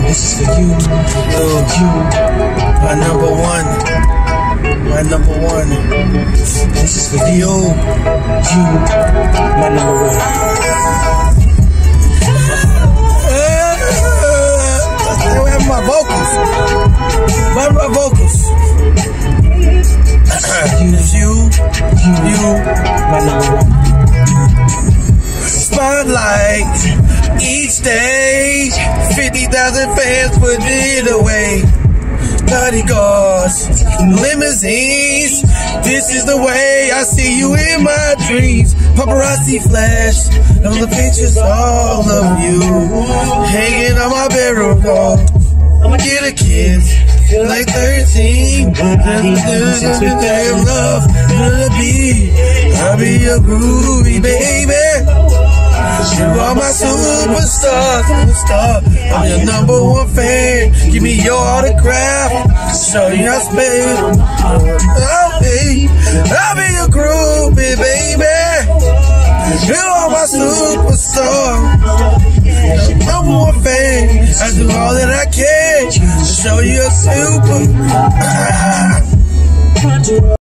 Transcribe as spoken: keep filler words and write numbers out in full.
This is for you, you, you, my number one, my number one. This is for you, you, my number one. Uh, where are my vocals? Where are my vocals? You, you, you, you, my number one. Spotlight each day, fifty thousand fans put it away. Bodyguards, limousines, this is the way I see you in my dreams. Paparazzi flash on the pictures, all of you hanging on my bedroom wall. I'ma get a kiss, like thirteen. Damn love, gonna be, I'll be your groovy baby. You are my superstar, superstar. I'm your number one fan. Give me your autograph, show you how special. I'll be, I'll be your groovy baby. You are my superstar, number one fan. I do all that I can to show you a super.